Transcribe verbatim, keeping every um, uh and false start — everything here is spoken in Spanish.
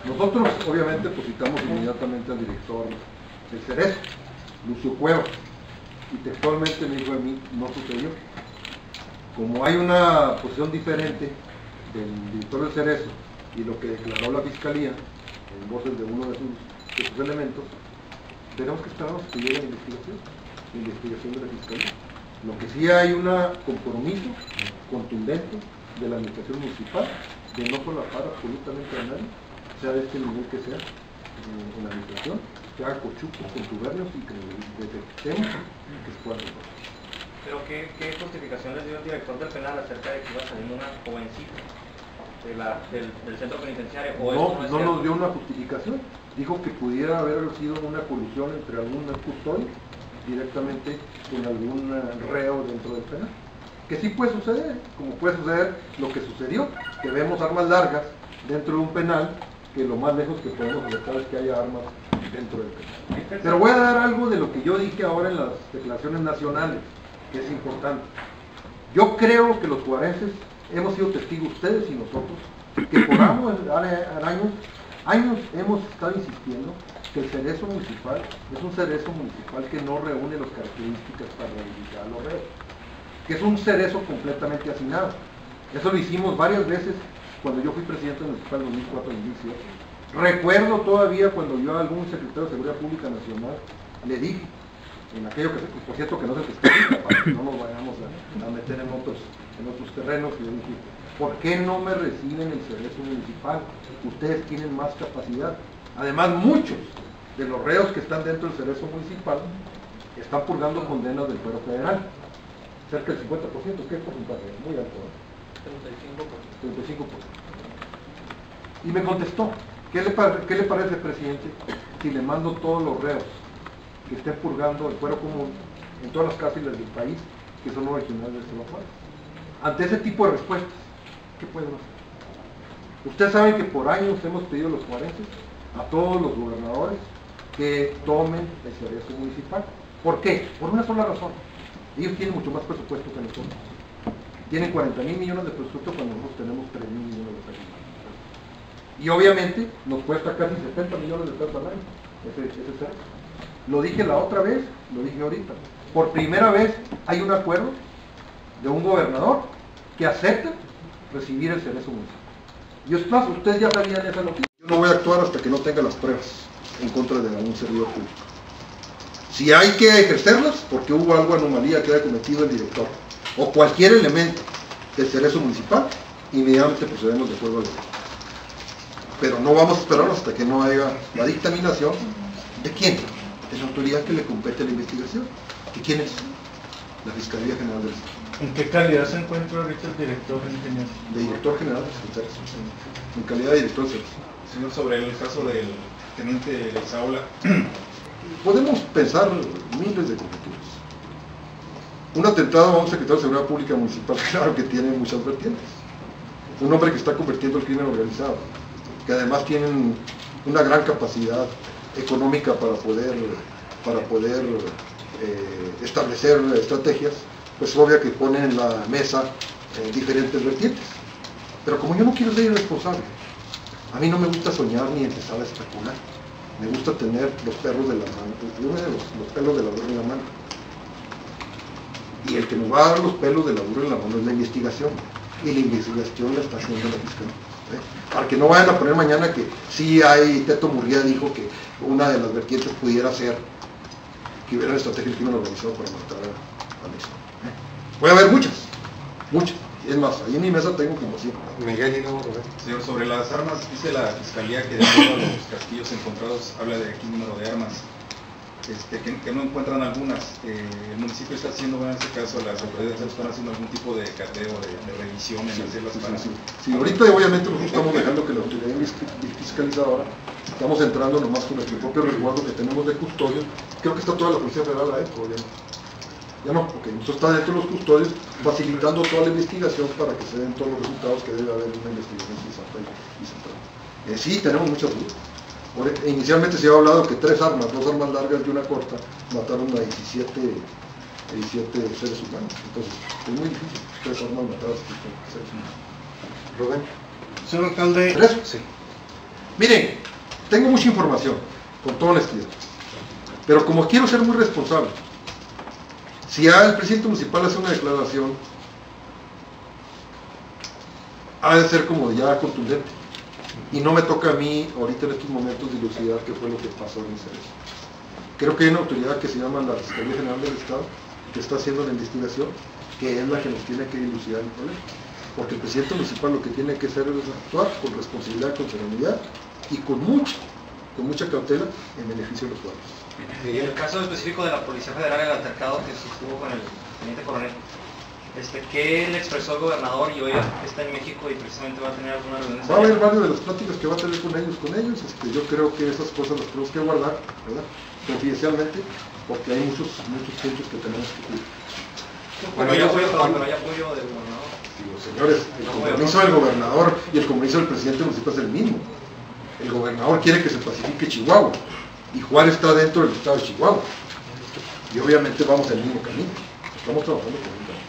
Nosotros obviamente pues citamos inmediatamente al director del Cerezo, Lucio Cueva, y textualmente me dijo a mí, no sucedió. Como hay una posición diferente del director del Cerezo y lo que declaró la Fiscalía en voces de uno de sus, de sus elementos, tenemos que esperar a que llegue la investigación, la investigación de la Fiscalía. Lo que sí hay un compromiso contundente de la administración municipal de no solapar absolutamente a nadie, sea de este nivel que sea, en la administración, que haga cochucos, contubernios y que detectemos que se pueda resolver. ¿Pero qué, qué justificación les dio el director del penal acerca de que iba saliendo una jovencita de la, del, del centro penitenciario? ¿O no, no, no nos dio una justificación, dijo que pudiera haber sido una colusión entre algún custodio directamente con algún reo dentro del penal. Que sí puede suceder, como puede suceder lo que sucedió, que vemos armas largas dentro de un penal, que lo más lejos que podemos aceptar es que haya armas dentro del penal. Pero voy a dar algo de lo que yo dije ahora en las declaraciones nacionales, que es importante. Yo creo que los juarenses hemos sido testigos, ustedes y nosotros, que por años, años, años hemos estado insistiendo que el Cerezo municipal es un Cerezo municipal que no reúne las características para rehabilitar a los reos, que es un Cerezo completamente hacinado. Eso lo hicimos varias veces cuando yo fui presidente municipal en dos mil cuatro a dos mil siete. Recuerdo todavía cuando yo a algún secretario de Seguridad Pública Nacional le dije, en aquello que, por cierto, que no se fiscaliza, para que no nos vayamos a, a meter en otros, en otros terrenos, le dije, ¿por qué no me reciben el Cerezo municipal? Ustedes tienen más capacidad. Además, muchos de los reos que están dentro del Cerezo municipal están purgando condenas del fuero federal. Cerca del cincuenta por ciento, ¿qué porcentaje? Muy alto, ¿no? treinta y cinco por ciento. treinta y cinco por ciento. Y me contestó, ¿qué le, ¿qué le parece, presidente, si le mando todos los reos que estén purgando el fuero común en todas las cárceles del país que son originales de Ciudad Juárez? Ante ese tipo de respuestas, ¿qué pueden hacer? Ustedes saben que por años hemos pedido a los juarenses, a todos los gobernadores, que tomen el Cerezo municipal. ¿Por qué? Por una sola razón. Ellos tienen mucho más presupuesto que nosotros. Tienen cuarenta mil millones de presupuesto cuando nosotros tenemos tres mil millones de pesos. Y obviamente nos cuesta casi setenta millones de pesos al año ese, ese Cerezo. Lo dije la otra vez, lo dije ahorita. Por primera vez hay un acuerdo de un gobernador que acepta recibir el Cerezo municipal. Y es más, ustedes ya sabían esa noticia. Yo no voy a actuar hasta que no tenga las pruebas en contra de algún servidor público. Si hay que ejercerlas, porque hubo algo anomalía que haya cometido el director, o cualquier elemento del Cerezo municipal, inmediatamente procedemos de acuerdo a la ley. Pero no vamos a esperar hasta que no haya la dictaminación de quién, de la autoridad que le compete la investigación. ¿Y quién es? La Fiscalía General del Estado. ¿En qué calidad se encuentra ahorita el director, ingeniero? De director general del Cerezo. En calidad de director del Cerezo. Señor, sobre el caso del teniente Leizaola, podemos pensar miles de conjeturas. Un atentado a un secretario de Seguridad Pública Municipal, claro que tiene muchas vertientes. Un hombre que está convirtiendo el crimen organizado, que además tienen una gran capacidad económica para poder, para poder eh, establecer estrategias, pues es obvio que ponen en la mesa eh, diferentes vertientes. Pero como yo no quiero ser irresponsable, a mí no me gusta soñar ni empezar a especular. Me gusta tener los perros de la mano, los, los pelos de la burra en la mano. Y el que nos va a dar los pelos de la burra en la mano es la investigación. Y la investigación la está haciendo la Fiscalía. ¿eh? Para que no vayan a poner mañana que sí hay, Teto Murguía dijo que una de las vertientes pudiera ser que hubiera una estrategia de crimen organizado para matar a, a Leizaola. ¿eh? Puede haber muchas, muchas. Es más, ahí en mi mesa tengo como cien. Miguel, y luego, señor, sobre las armas, dice la Fiscalía que de acuerdo a los casquillos encontrados, habla de aquí número de armas, este, que, que no encuentran algunas. Eh, el municipio está haciendo, bueno, en este caso, las autoridades están haciendo algún tipo de cateo, de, de revisión en Sí, hacerlas sí, para... sí, sí. Sí, ahorita obviamente nosotros estamos dejando que la autoridad fiscalizadora, estamos entrando nomás con nuestro propio resguardo que tenemos de custodio. Creo que está toda la Policía Federal adentro, ya no. Ya no, porque nosotros está dentro de los custodios facilitando toda la investigación para que se den todos los resultados que debe haber en una investigación sensata y centrada. Eh, sí, tenemos muchas dudas. Por, inicialmente se había hablado que tres armas, dos armas largas y una corta, mataron a diecisiete, diecisiete seres humanos. Entonces, es muy difícil, tres armas matadas por seres humanos. Rubén. Señor alcalde, ¿Tres? Sí. Miren, tengo mucha información, con toda honestidad, pero como quiero ser muy responsable, si ya el presidente municipal hace una declaración, ha de ser como ya contundente, y no me toca a mí ahorita en estos momentos dilucidar qué fue lo que pasó en ese hecho. Creo que hay una autoridad que se llama la Fiscalía General del Estado, que está haciendo la investigación, que es la que nos tiene que dilucidar el problema. Porque el presidente municipal lo que tiene que hacer es actuar con responsabilidad, con serenidad y con mucha, con mucha cautela en beneficio de los pueblos. Y en el caso específico de la Policía Federal, el altercado que sostuvo con el teniente coronel, este, ¿qué le expresó el gobernador? Y hoy está en México y precisamente va a tener alguna reunión. Va a haber varios de las pláticas que va a tener con ellos, con ellos. Este, yo creo que esas cosas las tenemos que guardar, ¿verdad? Confidencialmente, porque hay muchos, muchos puntos que tenemos que cumplir. Bueno, hay apoyo, pero hay apoyo del gobernador. Digo, señores, el compromiso del gobernador y el compromiso del presidente municipal es el mismo. El gobernador quiere que se pacifique Chihuahua y Juárez está dentro del estado de Chihuahua. Y obviamente vamos en el mismo camino. Estamos trabajando con